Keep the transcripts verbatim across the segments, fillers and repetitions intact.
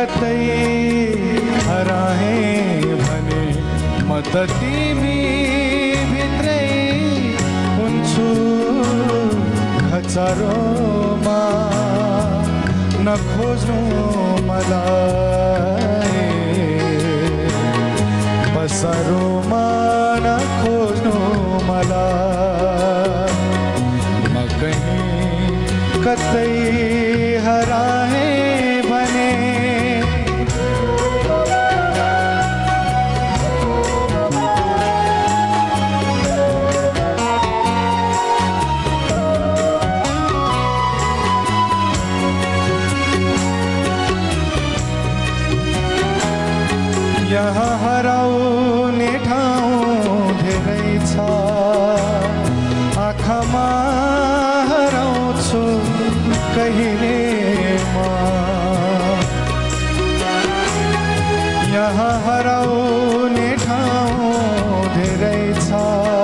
कतै हराए भने म त तिमी भित्रै हुन्छु खचारोमा नखोज्नु मलाई पसरोमा नखोज्नु मलाई म कहीं कतै हराए भने यहाँ हराउने ठाउँ धेरै छ आँखामा हराउँछु कहिले म यहाँ हराउने ठाउँ धेरै छ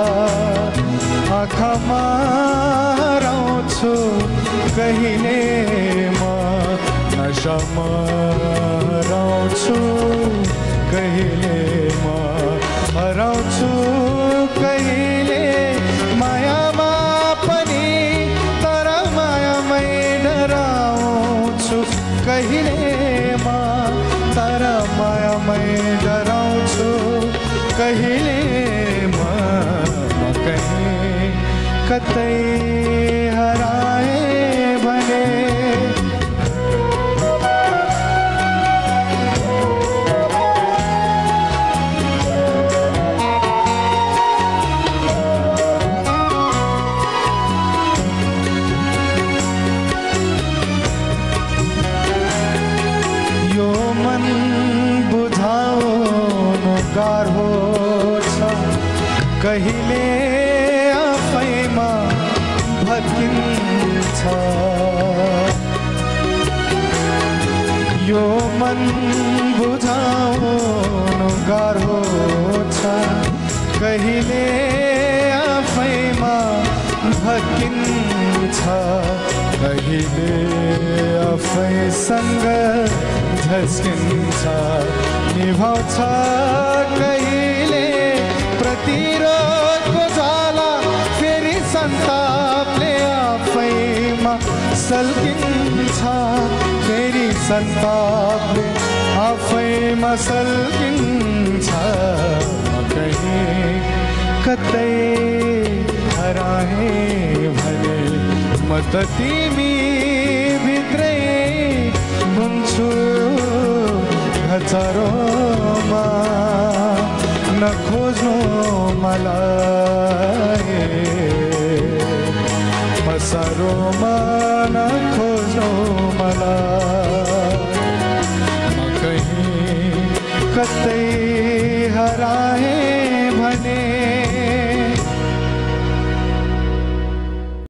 आँखामा हराउँछु कहिले म नशामा हराउँछु कहिले म हराउँछु कहिले मायामा पनि तर मायामै डराउँछु कहिले म तर मायामै डराउँछु कहिले म म कहीं कतै हराए भने गाह्रो छ कहिले आफैमा भत्किन्छ यो मन बुझाउनु गाह्रो छ कहिले आफैमा भत्किन्छ कहिले आफैसँग झस्किन्छ निभाउँछ कहिले प्रतिरोधको ज्वाला फेरि सन्तापले आफैमा सल्किन्छ फेरि सन्तापले आफैमा सल्किन्छ कहीं कतै हराए भने म त तिमी भित्रै हुन्छु खचारोमा नखोज्नु मलाई पसरोमा नखोज्नु मलाई म कहीं कतै हराए